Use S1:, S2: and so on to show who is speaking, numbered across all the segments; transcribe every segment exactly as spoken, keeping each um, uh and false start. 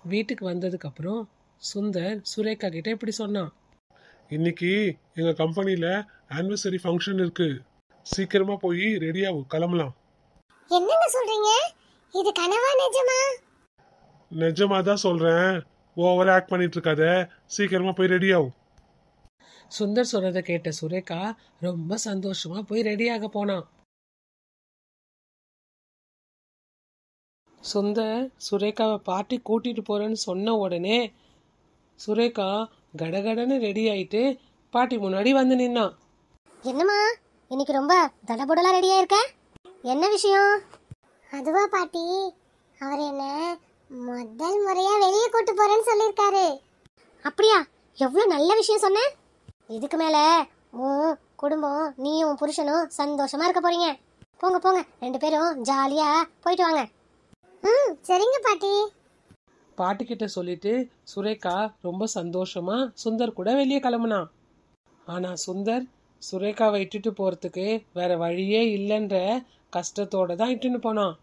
S1: வீட்டுக்கு வந்ததுக்கு அப்புறம் சுந்தர் சுரேகா கிட்ட இப்படி சொன்னான்.
S2: இன்னைக்கு எங்க கம்பெனில ஆனிவர்சரி ஃபங்க்ஷன் இருக்கு. சீக்கிரமா போய் ரெடியாகும், கிளம்பலாம்.
S3: என்னங்க சொல்றீங்க? இது கனவா நிஜமா?
S2: நிஜமா தான் சொல்றேன். ஓவர் ஆக்ட் பண்ணிட்டு இருக்காத, சீக்கிரமா போய் ரெடியாகும்.
S1: சுந்தர் சொன்னதை கேட்ட சுரேகா ரொம்ப சந்தோஷமா போய் ரெடியாக போனான். சுந்தர் சுரேகாவை பார்ட்டி கூட்டிட்டு போறேன்னு சொன்ன உடனே சுரேகா கடகடன்னு ரெடி ஆயிட்டு பாட்டி முன்னாடி வந்து நின்னான்.
S3: என்னம்மா இன்னைக்கு ரொம்ப தடபுடலா ரெடியா இருக்க? என்ன விஷயம்? அதுவா பாட்டி, அவர் என்ன முதல் முறையா வெளியே கூட்டு போறேன்னு சொல்லியிருக்காரு. அப்படியா? எவ்வளவு நல்ல விஷயம் சொன்ன. இதுக்கு மேல உன் குடும்பம் நீயும் உன் புருஷனும் சந்தோஷமா இருக்க போறீங்க. போங்க போங்க, ரெண்டு பேரும் ஜாலியா போயிட்டு வாங்க. ம் சரிங்க பாட்டி.
S1: பாட்டி கிட்ட சொல்லிட்டு சுரேகா ரொம்ப சந்தோஷமா சுந்தர் கூட வெளியே கிளம்புனான். ஆனா சுந்தர் சுரேகாவை இட்டுட்டு போறதுக்கு வேற வழியே இல்லைன்ற கஷ்டத்தோட தான் இட்டுன்னு போனான்.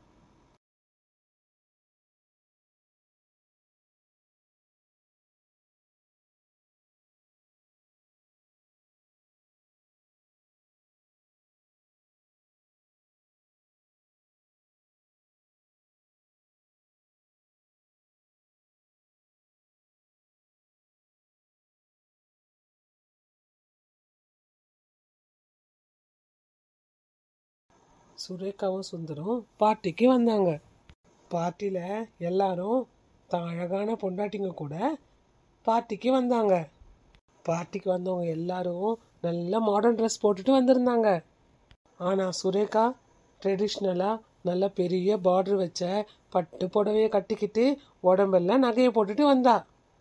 S1: சுரேகாவும் சுந்தரும் பார்ட்டிக்கு வந்தாங்க. பார்ட்டியில எல்லாரும் தான் அழகான பொண்டாட்டிங்க கூட பார்ட்டிக்கு வந்தாங்க. பார்ட்டிக்கு வந்தவங்க எல்லாரும் நல்ல மாடர்ன் ட்ரெஸ் போட்டுட்டு வந்திருந்தாங்க. ஆனால் சுரேகா ட்ரெடிஷ்னலாக நல்ல பெரிய பார்டர் வச்ச பட்டு புடவையை கட்டிக்கிட்டு உடம்பெல்லாம் நகையை போட்டுட்டு வந்தா.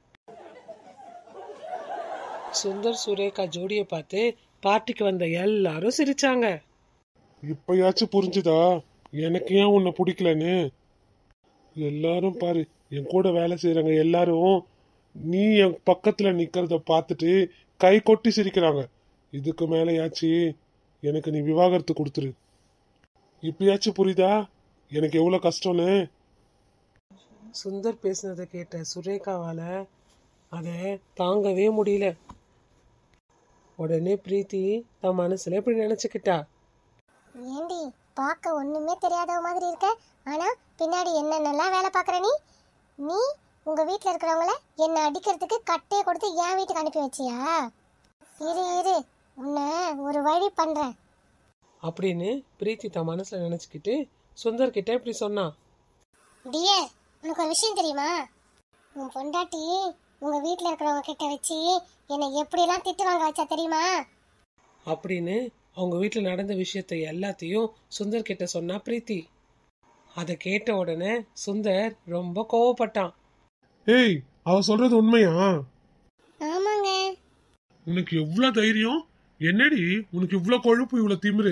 S1: சுந்தர் சுரேகா ஜோடியை பார்த்து பார்ட்டிக்கு வந்த எல்லாரும் சிரிச்சாங்க.
S2: இப்பயாச்சும் புரிஞ்சுதா எனக்கு ஏன் உன்னை பிடிக்கலன்னு? எல்லாரும் பாரு, என் கூட வேலை செய்யறாங்க எல்லாரும் நீ என் பக்கத்துல நிக்கிறத பார்த்துட்டு கை கொட்டி சிரிக்கிறாங்க. இதுக்கு மேலயாச்சு எனக்கு நீ விவாகரத்து கொடுத்துரு. இப்பயாச்சும் புரியுதா எனக்கு எவ்வளவு கஷ்டம்னு?
S1: சுந்தர் பேசினதை கேட்ட சுரேகாவால அதை தாங்கவே முடியல. உடனே பிரீத்தி தன் மனசுல இப்படி நினைச்சுக்கிட்டா.
S3: ஏண்டி பார்க்க ஒண்ணுமே தெரியாத மாதிரி இருக்க, ஆனா பின்னாடி என்னென்னலாம் வேலை பார்க்குற நீ? நீ உங்க வீட்டில் இருக்கிறவங்கள என்னை அடிக்கிறதுக்கு கட்டையை கொடுத்து என் வீட்டுக்கு அனுப்பி வச்சியா? இரு இரு உன்னை ஒரு வழி பண்றேன்
S1: அப்படின்னு பிரீத்தி தன் மனசுல நினைச்சுக்கிட்டு சுந்தர் கிட்ட இப்படி சொன்னான்.
S3: டியர், உனக்கு ஒரு விஷயம் தெரியுமா? உன் பொண்டாட்டி உங்க வீட்டில் இருக்கிறவங்க கிட்ட வச்சு என்னை எப்படியெல்லாம் திட்டு வாங்க வச்சா தெரியுமா?
S1: அப்படின்னு அவங்க வீட்டில் நடந்த விஷயத்த எல்லாத்தையும் சுந்தர் கிட்ட சொன்னா பிரீத்தி. அதை கேட்ட உடனே சுந்தர் ரொம்ப கோவப்பட்டான்.
S2: ஏய், அவ சொல்றது உண்மையா?
S3: ஆமாங்க.
S2: உனக்கு எவ்வளவு தைரியம்? என்னடி உனக்கு இவ்வளவு கொழுப்பு, இவ்வளவு திமிரு?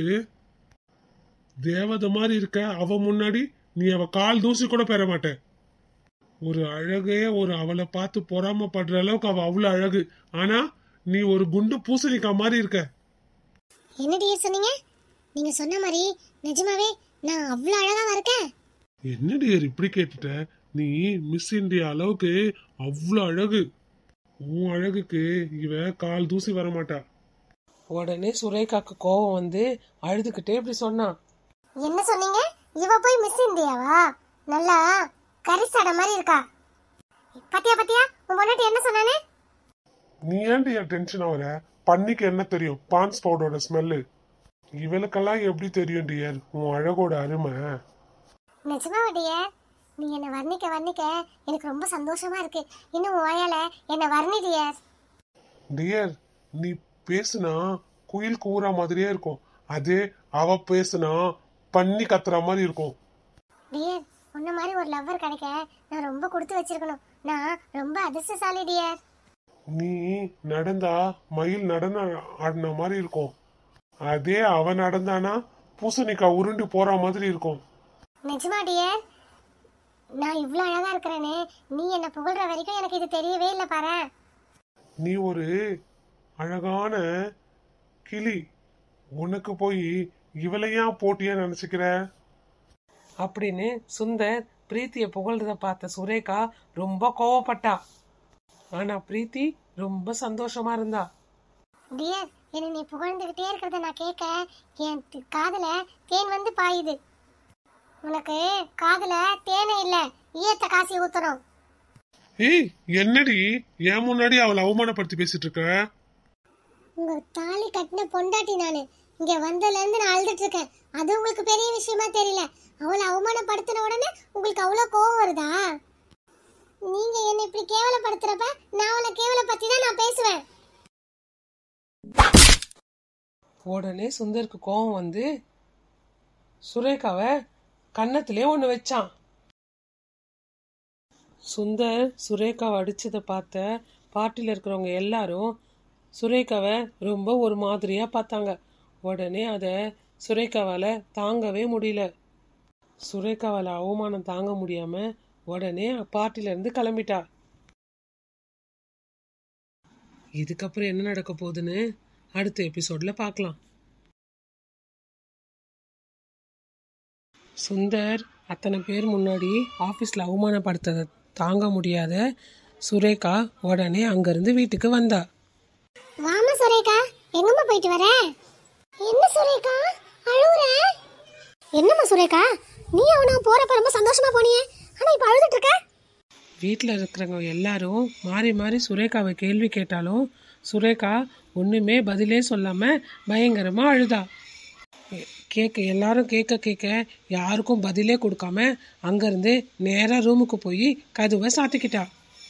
S2: தேவதை மாதிரி இருக்க அவ முன்னாடி நீ அவ கால் தூசி கூட பெற மாட்ட. ஒரு அழகே ஒரு அவளை பார்த்து பொறாமப்படுற அளவுக்கு அவ அவ்வளவு அழகு. ஆனா நீ ஒரு குண்டு பூசணிக்கா மாதிரி இருக்க.
S3: என்ன டியர் சொன்னீங்க? நீங்க சொன்ன மாதிரி நிஜமாவே நான் அவ்வளவு அழகாவா இருக்கேன்?
S2: என்னடி இப்படி கேட்டுட்ட? நீ மிஸ் இந்தியா அளவுக்கு அவ்வளவு அழகு. உன் அழகுக்கு இவ கால் தூசி வர மாட்டா.
S1: உடனே சுரேகாக்கு கோவம் வந்து அழுதுகிட்டே இப்படி சொன்னான்.
S3: என்ன சொன்னீங்க? இவ போய் மிஸ் இந்தியாவா? நல்லா கரிசடை மாதிரி இருக்கா. பத்தியா பத்தியா உன் பொண்டாட்டி என்ன சொன்னானே?
S2: நீ ஏன்டி டென்ஷன் ஆகுற? பண்ணிக்கு என்ன தெரியும் பான்ஸ் பவுடரோட ஸ்மெல்லு? இவளுக்கெல்லாம் எப்படி தெரியும் டியர் உன் அழகோட அருமை?
S3: நிஜமா டியர், நீ என்ன வர்ணிக்க வர்ணிக்க எனக்கு ரொம்ப சந்தோஷமா இருக்கு. இன்னும் உன் வாயால என்ன வர்ணி டியர்.
S2: டியர், நீ பேசுனா குயில் கூற மாதிரியே இருக்கும். அதே அவ பேசுனா பண்ணி கத்துற மாதிரி இருக்கும்.
S3: டியர், உன்ன மாதிரி ஒரு லவ்வர் கிடைக்க நான் ரொம்ப கொடுத்து வச்சிருக்கணும். நான் ரொம்ப அதிர்ஷ்டசாலி டியர்.
S2: நீ நடந்தா மயில் நடன ஆடின மாதிரி இருக்கும். அதே அவ நடந்தானா பூசணிக்கா உருண்டு போற மாதிரி இருக்கும்.
S3: நிஜமா டியர், நான் இவ்ளோ அழகா இருக்கிறேனே நீ என்ன புகழ்ற வரைக்கும் எனக்கு இது தெரியவே இல்லை பாரு.
S2: நீ ஒரு அழகான கிளி, உனக்கு போய் இவளையா போட்டியா நினைச்சுக்கிற?
S1: அப்படின்னு சுந்தர் பிரீத்தியை புகழ்றத பார்த்த சுரேகா ரொம்ப கோவப்பட்டா. ஆனா பிரீத்தி ரொம்ப சந்தோஷமா இருந்தா.
S3: டியர், என்ன நீ புகழ்ந்துகிட்டே இருக்கிறத நான் கேட்க என் காதுல தேன் வந்து பாயுது. உனக்கு காதுல தேனே இல்ல, ஈயத்த காசி ஊத்தணும்.
S2: ஏய் என்னடி ஏன் முன்னாடி அவளை அவமானப்படுத்தி பேசிட்டு இருக்க?
S3: உங்க தாலி கட்டின பொண்டாட்டி நானு. இங்க வந்ததுல இருந்து நான் அழுதுட்டு இருக்கேன். அது உங்களுக்கு பெரிய விஷயமா தெரியல. அவளை அவமானப்படுத்தின உடனே உங்களுக்கு அவ்வளவு கோவம் வருதா? நீங்க என்ன இப்படி கேவலப்படுத்துறப்ப நான் அவளை கேவலப்படுத்தி தான் நான் பேசுவேன்.
S1: உடனே சுந்தருக்கு கோவம் வந்து சுரேகாவை கன்னத்திலே ஒன்று வச்சான். சுந்தர் சுரேகாவை அடிச்சதை பார்த்த பார்ட்டியில் இருக்கிறவங்க எல்லாரும் சுரேகாவை ரொம்ப ஒரு மாதிரியா பார்த்தாங்க. உடனே அதை சுரேகாவால் தாங்கவே முடியல. சுரேகாவால் அவமானம் தாங்க முடியாம உடனே பார்ட்டில இருந்து கிளம்பிட்டா. இதுக்கப்புறம் என்ன நடக்க போகுதுன்னு அடுத்த எபிசோட்ல பார்க்கலாம். சுந்தர் அத்தனை பேர் முன்னாடி ஆஃபீஸில் அவமானப்படுத்ததை தாங்க முடியாத சுரேகா உடனே அங்கேருந்து வீட்டுக்கு வந்தா.
S3: வாமா சுரேகா, எங்கம்மா போயிட்டு வர? என்ன சுரேகா அழுவுற? என்னம்மா சுரேகா, நீ அவனா போறப்ப ரொம்ப சந்தோஷமா போனியே, ஆனா இப்ப அழுதுட்டு இருக்க?
S1: வீட்டில் இருக்கிறவங்க எல்லாரும் மாறி மாறி சுரேகாவை கேள்வி கேட்டாலும் சுரேகா ஒன்றுமே பதிலே சொல்லாமல் பயங்கரமாக அழுதா. கேட்க எல்லாரும் கேட்க கேட்க யாருக்கும் பதிலே கொடுக்காம அங்கேருந்து நேராக ரூமுக்கு போய் கதவை சாத்திக்கிட்டா.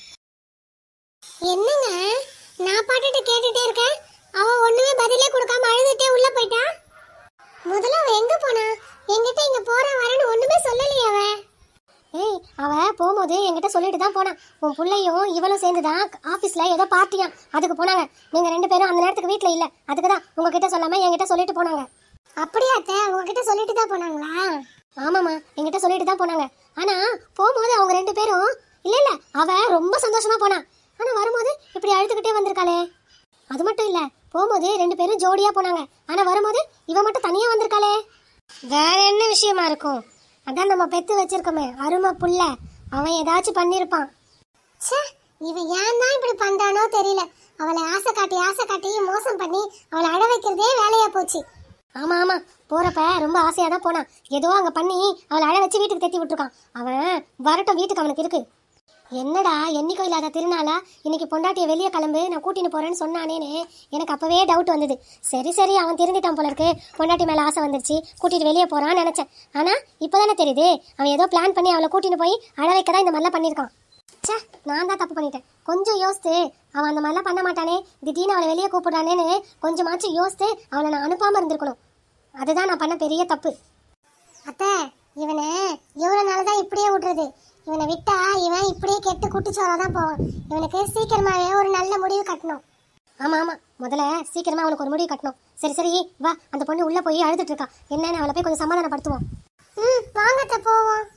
S3: என்னங்க, நான் பாட்டுட்டு கேட்டுட்டே இருக்கேன், அவ ஒண்ணுமே பதிலே கொடுக்காம அழுதுட்டே உள்ள போயிட்டா. முதல்ல அவ எங்க போனா? என்கிட்ட இங்க போற வரன்னு ஒண்ணுமே சொல்லலையே அவ. ஏய், அவ போகும்போது என்கிட்ட சொல்லிட்டு தான் போனா. உன் பிள்ளையும் இவளும் சேர்ந்து தான் ஆஃபீஸில் ஏதோ பார்ட்டியா, அதுக்கு போனாங்க. நீங்கள் ரெண்டு பேரும் அந்த நேரத்துக்கு வீட்டில் இல்லை, அதுக்கு தான் உங்ககிட்ட சொல்லாமல் என்கிட்ட சொல்லிட்டு போனாங்க. அப்படியா அத்தை, உங்ககிட்ட சொல்லிட்டு தான் போனாங்களா? ஆமாம்மா, என்கிட்ட சொல்லிட்டு தான் போனாங்க. ஆனால் போகும்போது அவங்க ரெண்டு பேரும் இல்லை இல்லை அவ ரொம்ப சந்தோஷமாக போனா. ஆனால் வரும்போது இப்படி அழுதுகிட்டே வந்திருக்காளே. அது மட்டும் இல்லை, போகும்போது ரெண்டு பேரும் ஜோடியாக போனாங்க. ஆனால் வரும்போது இவ மட்டும் தனியாக வந்திருக்காளே. வேற என்ன விஷயமா இருக்கும்? அதான் நம்ம பெத்து வச்சிருக்கோமே அருமை புள்ள, அவன் ஏதாச்சும் பண்ணிருப்பான். ச்சே, இவன் ஏன் தான் இப்படி பண்றானோ தெரியல. அவளை ஆசை காட்டி ஆசை காட்டி மோசம் பண்ணி அவளை அட வைக்கிறதே வேலையா போச்சு. ஆமா ஆமா, போறப்ப ரொம்ப ஆசையா தான் போனான். ஏதோ அங்க பண்ணி அவளை அழ வச்சு வீட்டுக்கு தெத்தி விட்டுருக்கான். அவன் வரட்டும், வீட்டுக்கு அவனுக்கு இருக்கு. என்னடா என்னைக்கோ இல்லாத திருநாளா இன்னைக்கு பொண்டாட்டியை வெளியே கிளம்பு நான் கூட்டின்னு போறேன்னு சொன்னானேன்னு எனக்கு அப்பவே டவுட் வந்தது. சரி சரி அவன் திருந்திட்டான் போல இருக்கு, பொண்டாட்டி மேல ஆசை வந்துருச்சு, கூட்டிட்டு வெளியே போறான்னு நினைச்சேன். ஆனா இப்பதானே தெரியுது அவன் ஏதோ பிளான் பண்ணி அவளை கூட்டின்னு போய் அழ வைக்க தான் இந்த மாதிரிலாம் பண்ணியிருக்கான். சே, நான் தான் தப்பு பண்ணிட்டேன். கொஞ்சம் யோசித்து அவன் அந்த மாதிரிலாம் பண்ண மாட்டானே, திடீர்னு அவளை வெளியே கூப்பிடுறானேன்னு கொஞ்சமாச்சும் யோசித்து அவளை நான் அனுப்பாம இருந்திருக்கணும். அதுதான் நான் பண்ண பெரிய தப்பு. அத்தை, இவனை இவ்வளவு நாள்தான் இப்படியே விடுறது. இவனை விட்டா இவன் இப்படியே கெட்டு குட்டிச்சோராதான் போவான். இவனுக்கு சீக்கிரமாவே ஒரு நல்ல முடிவு கட்டணும். ஆமா ஆமா, முதல்ல சீக்கிரமா அவனுக்கு ஒரு முடிவு கட்டணும். சரி சரி வா, அந்த பொண்ணு உள்ள போய் அழுதுட்டு இருக்கா, என்னன்னு அவளை போய் கொஞ்சம் சமாதானப்படுத்துவோம். ம், வாங்கத்த போவோம்.